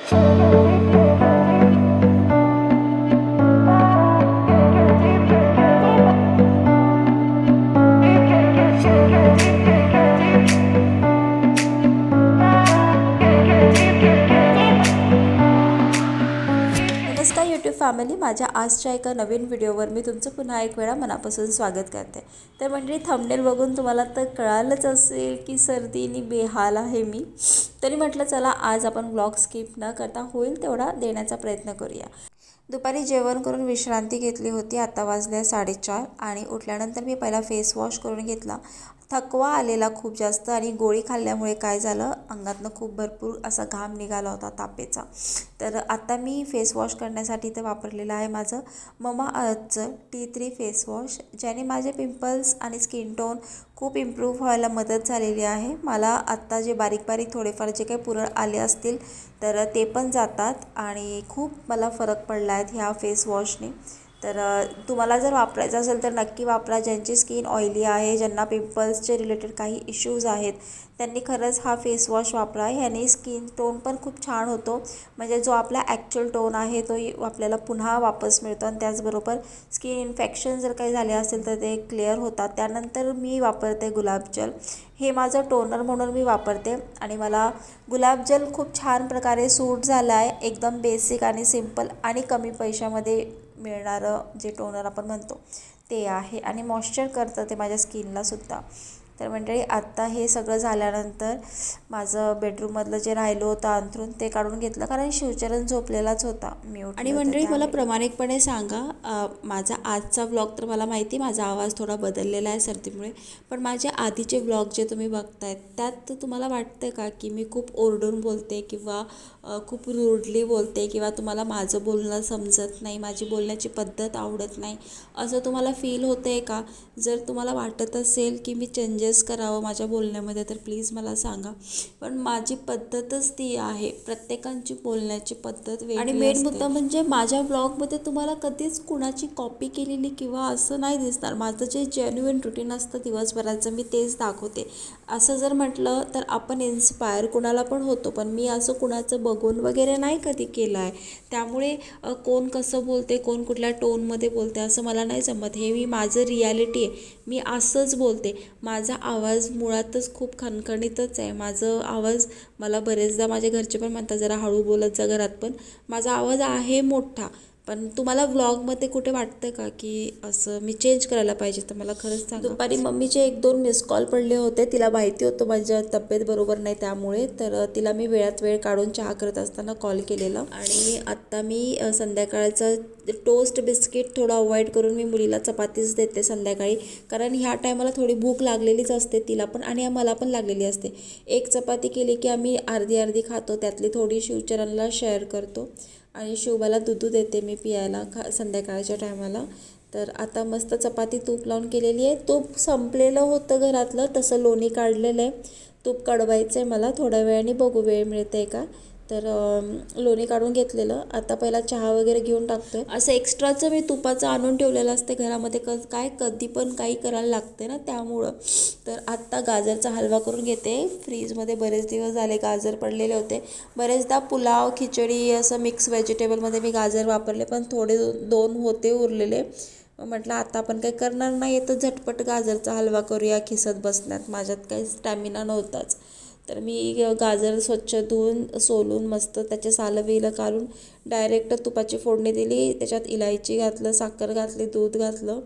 नमस्कार YouTube family, माझ्या आजच्या एका नवीन व्हिडिओवर मी तुमचं पुन्हा एक वेळा मनापासून स्वागत करते। तर मंडळी, थंबनेल बघून तुम्हाला तर कळालंच असेल की सर्दीने बेहाल आहे मी। तरी म्हटलं चला आज आपण व्लॉग स्किप न करता होईल तेवढा देण्याचा प्रयत्न करूया। दुपारी जेवण करून विश्रांती घेतली होती। आता वाजले 4:30 आणि उठल्यानंतर मी पहिला फेस वॉश करून घेतला। थकवा आलेला खूप जास्त आणि गोळी खाल्ल्यामुळे काय झालं, अंगातनं खूप भरपूर असा घाम निघाला होता तापेचा। तर आता मी फेस वॉश करण्यासाठी ते वापरलेलं आहे माझं ममाअर्थचं T3 फेस वॉश, ज्याने माझे पिंपल्स आणि स्किन टोन खूप इम्प्रूव्ह व्हायला मदत झालेली आहे। मला आत्ता जे बारीक बारीक थोडेफार जे काही पुरळ आले असतील तर ते पण जातात आणि खूप मला फरक पडला आहे ह्या फेस वॉशने। तर तुम्हाला जर वापरायचं असेल तर नक्की वापरा। ज्यांची स्किन ऑइली आहे, ज्यांना पिंपल्सचे रिलेटेड काही इश्यूज आहेत, त्यांनी खरंच हा फेस वॉश वापरा। ह्याने स्किन टोन पण खूप छान होतो, म्हणजे जो आपला ॲक्च्युअल टोन आहे तो आपल्याला पुन्हा वापस मिळतो आणि त्याचबरोबर स्किन इन्फेक्शन जर काही झाले असेल तर ते क्लिअर होतात। त्यानंतर मी वापरते गुलाबजल, हे माझं टोनर म्हणून मी वापरते आणि मला गुलाबजल खूप छान प्रकारे सूट झाला आहे। एकदम बेसिक आणि सिंपल आणि कमी पैशामध्ये मिळणारं जे टोनर आपण म्हणतो ते आहे आणि मॉइश्चर करतं ते माझ्या स्किनला सुद्धा। तर मंडळी, आत्ता हे सगळं झाल्यानंतर माझं बेडरूममधलं जे राहिलं होतं अंथरूण ते काढून घेतलं, कारण शिवचरण झोपलेलाच होता। मी आणि मंडळी मला प्रामाणिकपणे सांगा, माझा आजचा व्लॉग तर मला माहिती माझा आवाज थोडा बदललेला आहे सर्दीमुळे, पण माझे आधीचे व्लॉग जे तुम्ही बघतायत त्यात तुम्हाला वाटतं का की मी खूप ओरडून बोलते किंवा खूप रूडली बोलते किंवा तुम्हाला माझं बोलणं समजत नाही, माझी बोलण्याची पद्धत आवडत नाही, असं तुम्हाला फील होतं आहे का? जर तुम्हाला वाटत असेल की मी चेंजेस करावं माझ्या बोलण्यामध्ये तर प्लीज मला सांगा। पण माझी पद्धतच ती आहे, प्रत्येकाची बोलण्याची पद्धत वेगळी आणि मेन मुद्दा म्हणजे माझ्या ब्लॉगमध्ये तुम्हाला कधीच कुणाची कॉपी केलेली किंवा असं नाही दिसणार। माझं जे जेन्युइन रुटीन असतं दिवसभराचं मी तेच दाखवते। असं जर म्हटलं तर आपण इन्स्पायर कुणाला पण होतो, पण मी असं कुणाचं बघून वगैरे नाही कधी केलं आहे। त्यामुळे कोण कसं बोलते, कोण कुठल्या टोनमध्ये बोलते असं मला नाही जमत। हे मी माझं रियालिटी आहे, मी असंच बोलते। माझा आवाज मुळातच खूप खणखणीतच आहे। माझं आवाज मला बरेचदा माझे घरचे पण म्हणतात जरा हळू बोलत जा घरात, पण माझा आवाज आहे मोठा। पण तुम्हाला व्लॉगमध्ये कुठे वाटतं का की असं मी चेंज करायला पाहिजे? तर मला खरंच सांगा। दुपारी मम्मीचे 1-2 मिस कॉल पडले होते, तिला माहिती होतं माझ्या तब्येत बरोबर नाही त्यामुळे, तर तिला मी वेळात वेळ काढून चहा करत असताना कॉल केलेला। आणि आत्ता मी संध्याकाळचं टोस्ट बिस्किट थोडं अवॉइड करून मी मुलीला चपातीच देते संध्याकाळी, कारण ह्या टायमाला थोडी भूक लागलेलीच असते तिला पण आणि मला पण लागलेली असते। एक चपाती केली की आम्ही अर्धी अर्धी खातो, त्यातली थोडी शिवचरणला शेअर करतो आणि शिवबाला दूध देते मी पियायला संध्याकाळच्या टायमाला। तर आता मस्त चपाती तूप लावून केलेली आहे। तूप संपलेलं होतं घरातलं, तसं लोणी काढलेलं आहे। तूप काढवायचं आहे मला, थोड्या वेळाने बघू वेळ मिळते का, तर लोणी काढून घेतलेलं। आता पहिला चहा वगैरे घेऊन टाकतोय। असं एक्स्ट्राचं मी तुपाचं आणून ठेवलेलं असते घरामध्ये, काय कधी पण काही करायला लागते ना त्यामुळं। तर आत्ता गाजरचा हलवा करून घेते। फ्रीजमध्ये बरेच दिवस झाले गाजर पडलेले होते, बरेचदा पुलाव खिचडी असं मिक्स व्हेजिटेबलमध्ये मी गाजर वापरले, पण थोडे 2 होते उरलेले। म्हटलं आता आपण काही करणार नाही तर झटपट गाजरचा हलवा करूया खिसत बसण्यात, माझ्यात काही स्टॅमिना नव्हताच। तर मी गाजर स्वच्छ धुवून सोलून मस्त त्याचे सालं बिलं काढून डायरेक्ट तुपाची फोडणी दिली, त्याच्यात इलायची घातलं, साखर घातली, दूध घातलं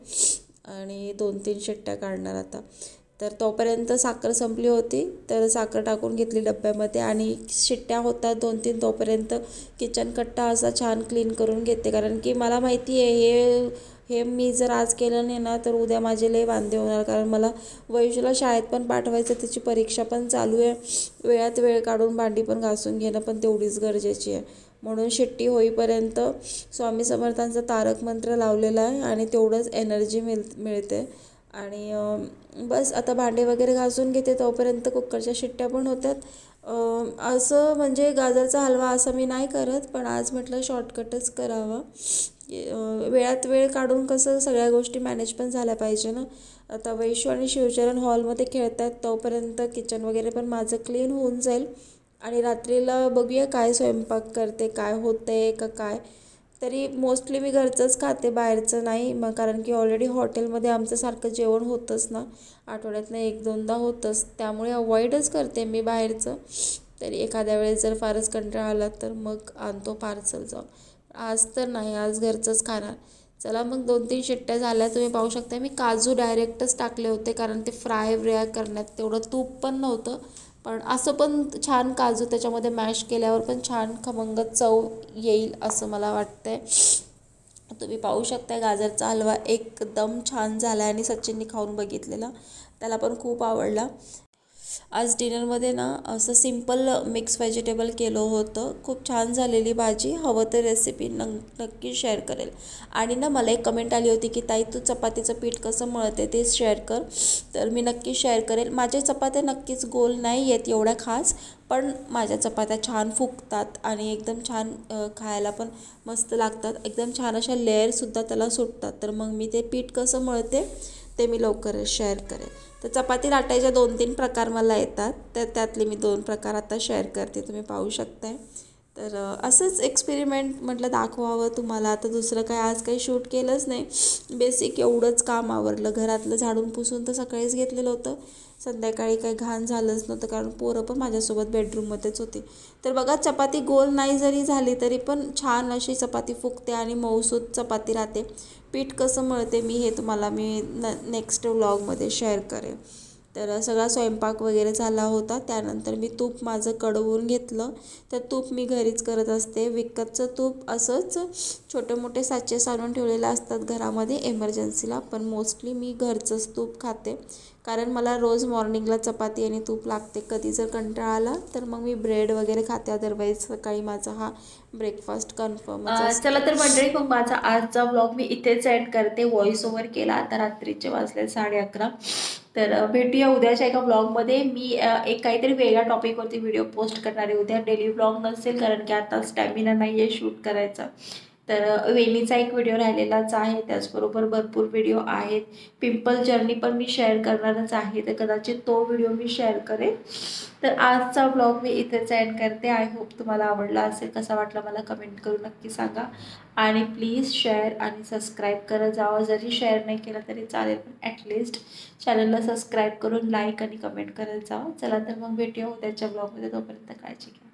आणि 2-3 शिट्ट्या काढणार आता। तर तोपर्यंत साखर संपली होती, तर साखर टाकून घेतली डब्यामध्ये आणि शिट्ट्या होतात 2-3 तोपर्यंत किचन कट्टा असा छान क्लीन करून घेते, कारण की मला माहिती आहे हे मी जर आज केलं नाही ना तर उद्या माझे लय वांदे होणार, कारण मला वैशूला शाळेत पण पाठवायचं, त्याची परीक्षा पण चालू आहे। वेळात वेळ काढून भांडी पण घासून घेणं पण तेवढीच गरजेची आहे। म्हणून शिट्टी होईपर्यंत स्वामी समर्थांचा तारक मंत्र लावलेला आहे आणि तेवढंच एनर्जी मिळते आणि बस आता भांडे वगैरे घासून घेते तोपर्यंत कुकरच्या शिट्ट्या पण होतात। असं म्हणजे गाजरचा हलवा असं मी नाही करत, पण आज म्हटलं शॉर्टकटच करावा। वेळात वेळ काढून कसं सगळ्या गोष्टी मॅनेज पण झाल्या पाहिजे ना। आता वैशू आणि शिवचरण हॉलमध्ये खेळतात, तोपर्यंत किचन वगैरे पण माझं क्लीन होऊन जाईल आणि रात्रीला बघूया काय स्वयंपाक करते, काय होते का काय. तरी मोस्टली मी घरचंच खाते, बाहेरचं नाही. मग कारण की ऑलरेडी हॉटेलमध्ये आमचं सारखं जेवण होतंच ना, आठवड्यातनं 1-2दा होतंच, त्यामुळे अवॉइडच करते मी बाहेरचं. तरी एखाद्या वेळेस जर फारच कंटाळा आला तर मग आणतो पार्सल जाऊन. आज तर नाही, आज घरचंच खाणार. चला मग 2-3 शिट्ट्या झाल्या, तुम्ही पाहू शकता. मी काजू डायरेक्टच टाकले होते कारण ते फ्राय करण्यात तेवढं तूप पण नव्हतं. पण असं पण छान काजू त्याच्यामध्ये मॅश केल्यावर पण छान खमंग चव येईल असं मला वाटतंय. तुम्ही पाहू शकता गाजरचा हलवा एकदम छान झाला आणि सचिनने खाऊन बघितलेला, त्याला पण खूप आवडला. आज डिनरमध्ये ना असं सिंपल मिक्स व्हेजिटेबल केलं होतं. खूप छान झालेली भाजी. हवं तर रेसिपी नक्की शेअर करेल. आणि ना मला एक कमेंट आली होती की ताई तू चपातीचं पीठ कसं मळते ते शेअर कर. तर मी नक्की शेअर करेल. माझ्या चपात्या नक्कीच गोल नाही आहेत एवढ्या खास, पण माझ्या चपात्या छान फुगतात आणि एकदम छान खायला पण मस्त लागतात. एकदम छान अशा लेअरसुद्धा त्याला सुटतात. तर मग मी ते पीठ कसं मळते ते मी लवकरच शेअर करेन. तर चपाती लाटायच्या 2-3 प्रकार मला येतात, तर त्यातले मी 2 प्रकार आता शेअर करते, तुम्ही पाहू शकताय. तर असंच एक्सपेरिमेंट म्हटलं दाखवावं तुम्हाला. आता दुसरं काय आज काही शूट केलंच नाही, बेसिक एवढंच काम आवरलं. घरातलं झाडून पुसून तर सकाळीच घेतलेलं होतं, संध्याकाळी काही घाण झालंच नव्हतं कारण पोरं पण माझ्यासोबत बेडरूममध्येच होती. तर बघा चपाती गोल नाही जरी झाली तरी पण छान अशी चपाती फुगते आणि मऊसूत चपाती राहते. पीठ कसं मळते मी तुम्हाला नेक्स्ट व्लॉगमध्ये शेअर करेन. तर सगळा स्वयंपाक वगैरे झाला होता. त्यानंतर मी तूप माझं कडवून घेतलं. तर तूप मी घरीच करत असते. विकतचं तूप असंच छोटे मोठे साचे आणून ठेवलेले असतात घरामध्ये एमर्जन्सीला, पण मोस्टली मी घरचंच तूप खाते कारण मला रोज मॉर्निंगला चपाती आणि तूप लागते. कधी जर कंटाळा आला तर मग मी ब्रेड वगैरे खाते, अदरवाईज सकाळी माझा हा ब्रेकफास्ट कन्फर्मच असतो. चला तर मंडळी, मग माझा आजचा व्लॉग मी इथेच एंड करते. व्हॉइस ओव्हर केला, आता रात्रीचे वाजले 11:30. तर भेटूया उद्याच्या एका व्लॉगमध्ये. मी एक काहीतरी वेगळ्या टॉपिकवरती व्हिडिओ पोस्ट करणार आहे उद्या. डेली व्लॉग नसेल कारण की आता स्टॅमिना नाही आहे शूट करायचा. तर वेणीचा एक व्हिडिओ राहिलेलाच आहे, त्याचबरोबर भरपूर व्हिडिओ आहेत. पिंपल जर्नी पण मी शेअर करणारच आहे, तर कदाचित तो व्हिडिओ मी शेअर करेन. तर आजचा व्लॉग मी इथेच एंड करते. आय होप तुम्हाला आवडला असेल. कसा वाटला मला कमेंट करून नक्की सांगा. आणि प्लीज शेअर आणि सबस्क्राईब करत जावं. जरी शेअर नाही केलं तरी चालेल, पण ॲटलिस्ट चॅनलला सबस्क्राईब करून लाईक आणि कमेंट करत जावं. चला तर मग भेटूया उद्याच्या ब्लॉगमध्ये. तोपर्यंत काळजी घ्या.